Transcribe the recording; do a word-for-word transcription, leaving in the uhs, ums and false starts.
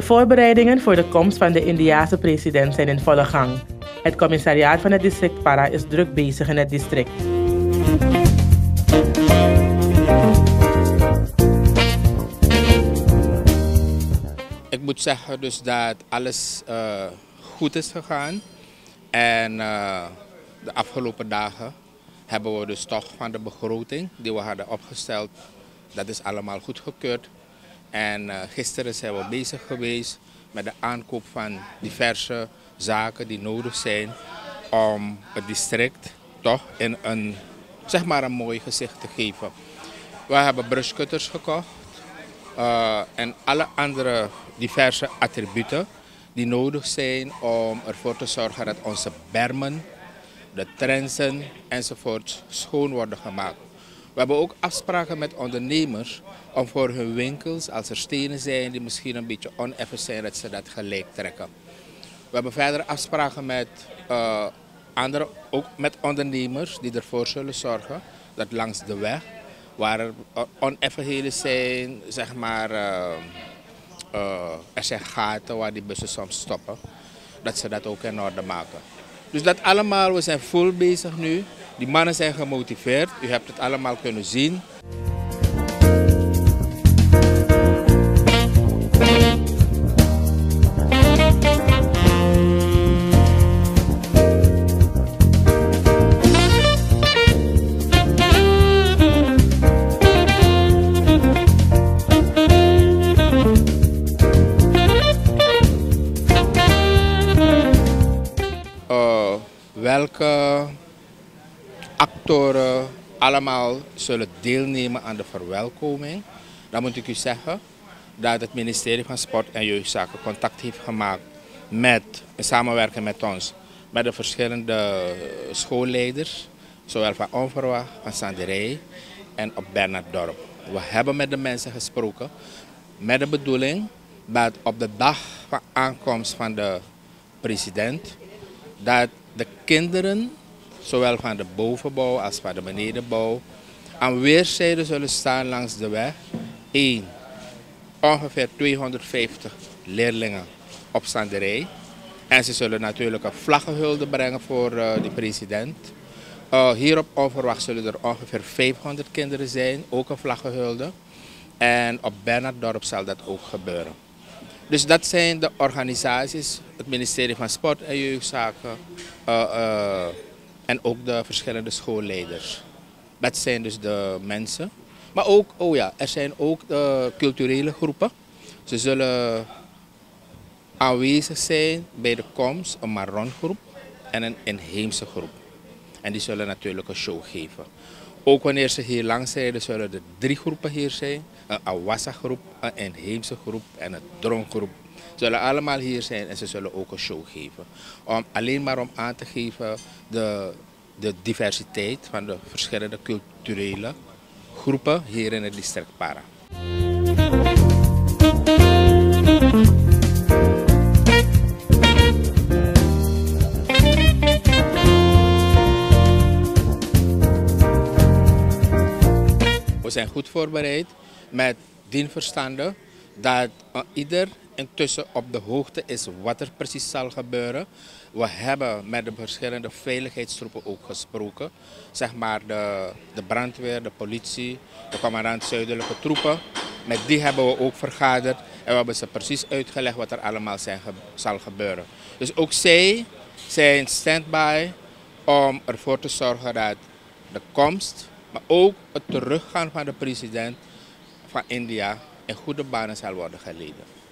voorbereidingen voor de komst van de Indiase president zijn in volle gang. Het commissariaat van het district Para is druk bezig in het district. Ik moet zeggen dus dat alles uh, goed is gegaan. En uh, de afgelopen dagen hebben we dus toch van de begroting die we hadden opgesteld, dat is allemaal goedgekeurd. En uh, gisteren zijn we bezig geweest met de aankoop van diverse zaken die nodig zijn om het district toch in een, zeg maar een mooi gezicht te geven. We hebben brushcutters gekocht uh, en alle andere diverse attributen die nodig zijn om ervoor te zorgen dat onze bermen, de trensen enzovoort schoon worden gemaakt. We hebben ook afspraken met ondernemers om voor hun winkels, als er stenen zijn die misschien een beetje oneffen zijn, dat ze dat gelijk trekken. We hebben verder afspraken met uh, andere, ook met ondernemers die ervoor zullen zorgen dat langs de weg, waar er oneffenheden zijn, zeg maar, uh, uh, er zijn gaten waar die bussen soms stoppen, dat ze dat ook in orde maken. Dus dat allemaal, we zijn vol bezig nu. Die mannen zijn gemotiveerd, u hebt het allemaal kunnen zien. Uh, welke actoren allemaal zullen deelnemen aan de verwelkoming, dan moet ik u zeggen dat het ministerie van Sport en Jeugdzaken contact heeft gemaakt met, in samenwerking met ons, met de verschillende schoolleiders, zowel van Onverwacht, van Sanderij en op Bernarddorp. We hebben met de mensen gesproken met de bedoeling dat op de dag van aankomst van de president, dat de kinderen, zowel van de bovenbouw als van de benedenbouw, aan weerszijden zullen staan langs de weg. Eén, ongeveer tweehonderdvijftig leerlingen op Sanderij. En ze zullen natuurlijk een vlaggenhulde brengen voor uh, de president. Uh, hier op Onverwacht zullen er ongeveer vijfhonderd kinderen zijn, ook een vlaggenhulde. En op Bernarddorp zal dat ook gebeuren. Dus dat zijn de organisaties, het ministerie van Sport en Jeugdzaken uh, uh, en ook de verschillende schoolleiders. Dat zijn dus de mensen. Maar ook, oh ja, er zijn ook de culturele groepen. Ze zullen aanwezig zijn bij de komst, een Marron-groep en een inheemse groep. En die zullen natuurlijk een show geven. Ook wanneer ze hier langs rijden, zullen er drie groepen hier zijn. Een Awassa-groep, een inheemse groep en een Drongroep. Ze zullen allemaal hier zijn en ze zullen ook een show geven. Om, alleen maar om aan te geven de, de diversiteit van de verschillende culturele groepen hier in het district Para. We zijn goed voorbereid met dien verstande dat uh, ieder intussen op de hoogte is wat er precies zal gebeuren. We hebben met de verschillende veiligheidstroepen ook gesproken. Zeg maar de, de brandweer, de politie, de commandant zuidelijke troepen. Met die hebben we ook vergaderd en we hebben ze precies uitgelegd wat er allemaal zijn, zal gebeuren. Dus ook zij zijn stand-by om ervoor te zorgen dat de komst, maar ook het teruggaan van de president van India in goede banen zal worden geleden.